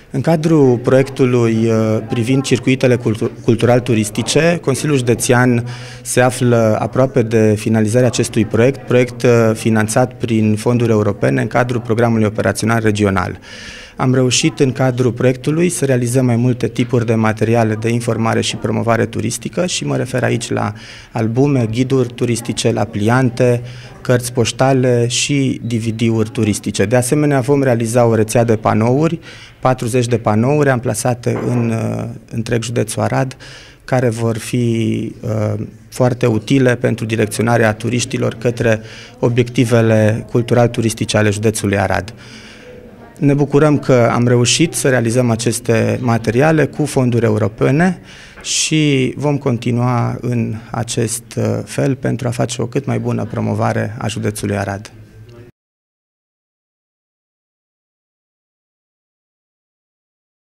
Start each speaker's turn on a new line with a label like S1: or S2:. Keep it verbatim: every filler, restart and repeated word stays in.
S1: În cadrul proiectului privind circuitele cultural-turistice, Consiliul Județean se află aproape de finalizarea acestui proiect, proiect finanțat prin fonduri europene în cadrul programului operațional regional. Am reușit în cadrul proiectului să realizăm mai multe tipuri de materiale de informare și promovare turistică și mă refer aici la albume, ghiduri turistice, la pliante, cărți poștale și D V D-uri turistice. De asemenea, vom realiza o rețea de panouri, patruzeci de panouri amplasate în uh, întreg județul Arad, care vor fi uh, foarte utile pentru direcționarea turiștilor către obiectivele cultural-turistice ale județului Arad. Ne bucurăm că am reușit să realizăm aceste materiale cu fonduri europene și vom continua în acest fel pentru a face o cât mai bună promovare a județului Arad.